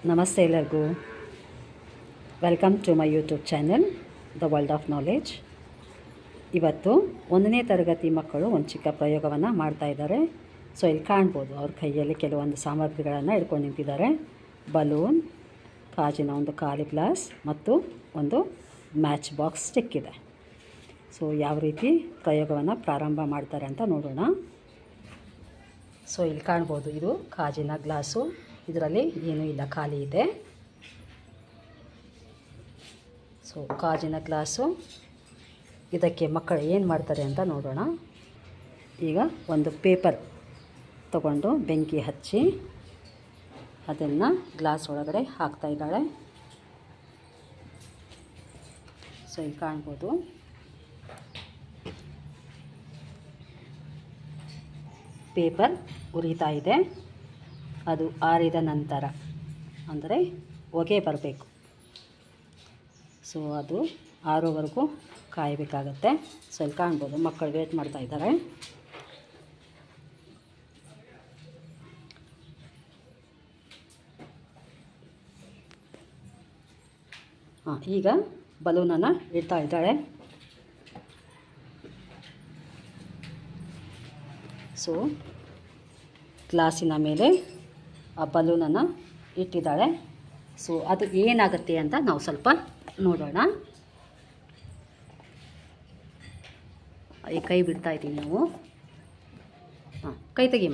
ನಮಸ್ತೆ ಎಲ್ಲರಿಗೂ. Welcome to my YouTube channel the world of knowledge. ಇವತ್ತು 1ನೇ ತರಗತಿ ಮಕ್ಕಳು ಒಂದು ಚಿಕ್ಕ ಪ್ರಯೋಗವನ್ನು ಮಾಡ್ತಾಯಿದ್ದಾರೆ. ಸೊ ಇಲ್ಲಿ ಕಾಣ್ಬೋದು ಅವ್ರ ಕೈಯಲ್ಲಿ ಕೆಲವೊಂದು ಸಾಮಗ್ರಿಗಳನ್ನು ಹಿಡ್ಕೊಂಡು ನಿಂತಿದ್ದಾರೆ. ಬಲೂನ್, ಕಾಜಿನ ಒಂದು ಖಾಲಿ ಗ್ಲಾಸ್ ಮತ್ತು ಒಂದು ಮ್ಯಾಚ್ ಬಾಕ್ಸ್ ಸ್ಟಿಕ್ ಇದೆ. ಸೊ ಯಾವ ರೀತಿ ಪ್ರಯೋಗವನ್ನು ಪ್ರಾರಂಭ ಮಾಡ್ತಾರೆ ಅಂತ ನೋಡೋಣ. ಸೊ ಇಲ್ಲಿ ಕಾಣ್ಬೋದು, ಇದು ಕಾಜಿನ ಗ್ಲಾಸು. ಇದರಲ್ಲಿ ಏನೂ ಇಲ್ಲ, ಖಾಲಿ ಇದೆ. ಸೊ ಕಾಜಿನ ಗ್ಲಾಸು, ಇದಕ್ಕೆ ಮಕ್ಕಳು ಏನು ಮಾಡ್ತಾರೆ ಅಂತ ನೋಡೋಣ. ಈಗ ಒಂದು ಪೇಪರ್ ತಗೊಂಡು ಬೆಂಕಿ ಹಚ್ಚಿ ಅದನ್ನು ಗ್ಲಾಸ್ ಒಳಗಡೆ ಹಾಕ್ತಾ ಇದ್ದಾಳೆ. ಸೊ ಇಲ್ಲಿ ಕಾಣ್ಬೋದು, ಪೇಪರ್ ಉರಿತಾ ಇದೆ. ಅದು ಆರಿದ ನಂತರ ಅಂದರೆ ಹೊಗೆ ಬರಬೇಕು. ಸೊ ಅದು ಆರೋವರೆಗೂ ಕಾಯಬೇಕಾಗತ್ತೆ. ಸೊ ಇಲ್ಲಿ ಕಾಣ್ಬೋದು ಮಕ್ಕಳು ವೇಟ್ ಮಾಡ್ತಾ ಇದ್ದಾರೆ. ಈಗ ಬಲೂನನ್ನು ಇಡ್ತಾ ಇದ್ದಾಳೆ. ಸೊ ಗ್ಲಾಸಿನ ಮೇಲೆ ಆ ಬಲೂನನ್ನು ಇಟ್ಟಿದ್ದಾಳೆ. ಸೊ ಅದು ಏನಾಗುತ್ತೆ ಅಂತ ನಾವು ಸ್ವಲ್ಪ ನೋಡೋಣ. ಈ ಕೈ ಬಿಡ್ತಾ ಇದ್ದೀವಿ ನಾವು. ಕೈ ತೆಗಿಮ್ಮ.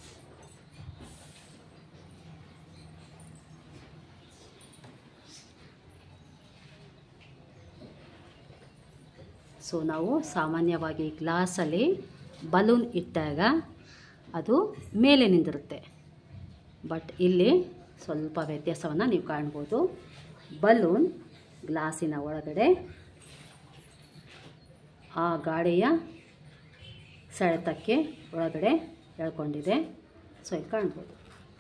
ಸೊ ನಾವು ಸಾಮಾನ್ಯವಾಗಿ ಗ್ಲಾಸಲ್ಲಿ ಬಲೂನ್ ಇಟ್ಟಾಗ ಅದು ಮೇಲೆ ನಿಂದಿರುತ್ತೆ. ಬಟ್ ಇಲ್ಲಿ ಸ್ವಲ್ಪ ವ್ಯತ್ಯಾಸವನ್ನು ನೀವು ಕಾಣ್ಬೋದು. ಬಲೂನ್ ಗ್ಲಾಸಿನ ಒಳಗಡೆ ಆ ಗಾಳಿಯ ಸೆಳೆತಕ್ಕೆ ಒಳಗಡೆ ಎಳ್ಕೊಂಡಿದೆ. ಸೊ ಇಲ್ಲಿ ಕಾಣ್ಬೋದು.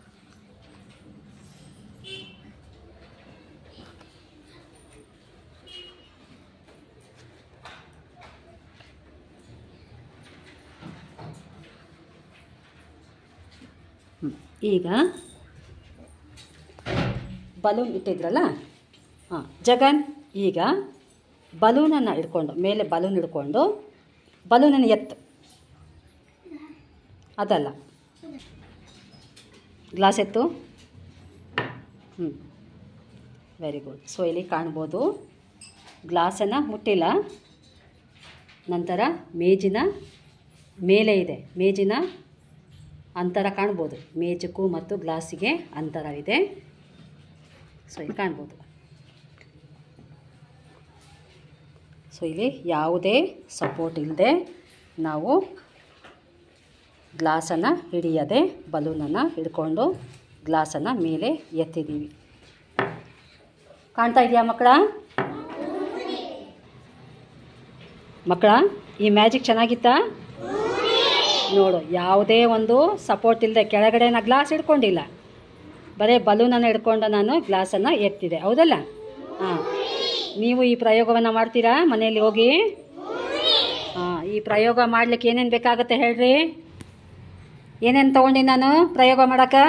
ಈಗ ಬಲೂನ್ ಇಟ್ಟಿದ್ರಲ್ಲ, ಜಗನ್ ಈಗ ಬಲೂನನ್ನು ಹಿಡ್ಕೊಂಡು, ಮೇಲೆ ಬಲೂನ್ ಹಿಡ್ಕೊಂಡು ಬಲೂನನ್ನು ಎತ್ತು. ಅದಲ್ಲ, ಗ್ಲಾಸ್ ಎತ್ತು. Very good. ಸೊ ಇಲ್ಲಿ ಕಾಣ್ಬೋದು, ಗ್ಲಾಸನ್ನು ಮುಟ್ಟಿಲ್ಲ. ನಂತರ ಮೇಜಿನ ಮೇಲೆ ಇದೆ. ಮೇಜಿನ ಅಂತರ ಕಾಣ್ಬೋದು. ಮೇಜಕ್ಕೂ ಮತ್ತು ಗ್ಲಾಸಿಗೆ ಅಂತರವಿದೆ. ಸೊ ಇಲ್ಲಿ ಕಾಣ್ಬೋದು. ಸೊ ಇಲ್ಲಿ ಯಾವುದೇ ಸಪೋರ್ಟ್ ಇಲ್ಲದೆ ನಾವು ಗ್ಲಾಸನ್ನು ಹಿಡಿಯದೆ ಬಲೂನನ್ನು ಹಿಡ್ಕೊಂಡು ಗ್ಲಾಸನ್ನು ಮೇಲೆ ಎತ್ತಿದ್ದೀವಿ. ಕಾಣ್ತಾ ಇದೆಯಾ ಮಕ್ಕಳ? ಈ ಮ್ಯಾಜಿಕ್ ಚೆನ್ನಾಗಿತ್ತಾ? ನೋಡು, ಯಾವುದೇ ಒಂದು ಸಪೋರ್ಟ್ ಇಲ್ಲದೆ ಕೆಳಗಡೆ ನಾನು ಗ್ಲಾಸ್ ಹಿಡ್ಕೊಂಡಿಲ್ಲ, ಬರೀ ಬಲೂನನ್ನು ಹಿಡ್ಕೊಂಡು ನಾನು ಗ್ಲಾಸನ್ನು ಎತ್ತಿದೆ. ಹೌದಲ್ಲ? ನೀವು ಈ ಪ್ರಯೋಗವನ್ನು ಮಾಡ್ತೀರಾ ಮನೆಯಲ್ಲಿ ಹೋಗಿ? ಈ ಪ್ರಯೋಗ ಮಾಡಲಿಕ್ಕೆ ಏನೇನು ಬೇಕಾಗುತ್ತೆ ಹೇಳ್ರಿ? ಏನೇನು ತೊಗೊಂಡು ನಾನು ಪ್ರಯೋಗ ಮಾಡೋಕ್ಕೆ?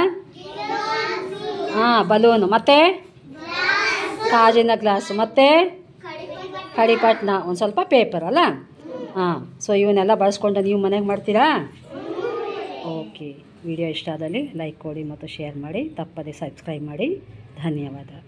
ಬಲೂನು, ಮತ್ತು ಕಾಜಿನ ಗ್ಲಾಸು, ಮತ್ತು ಕಡಿಪಟ್ನ, ಒಂದು ಸ್ವಲ್ಪ ಪೇಪರ್ ಅಲ್ಲ. ಸೊ ಇವನ್ನೆಲ್ಲ ಬಳಸ್ಕೊಂಡು ನೀವು ಮನೆಗೆ ಮಾಡ್ತೀರಾ? ಓಕೆ. ವಿಡಿಯೋ ಇಷ್ಟ ಆದಲ್ಲಿ ಲೈಕ್ ಕೊಡಿ ಮತ್ತು ಶೇರ್ ಮಾಡಿ. ತಪ್ಪದೆ ಸಬ್ಸ್ಕ್ರೈಬ್ ಮಾಡಿ. ಧನ್ಯವಾದ.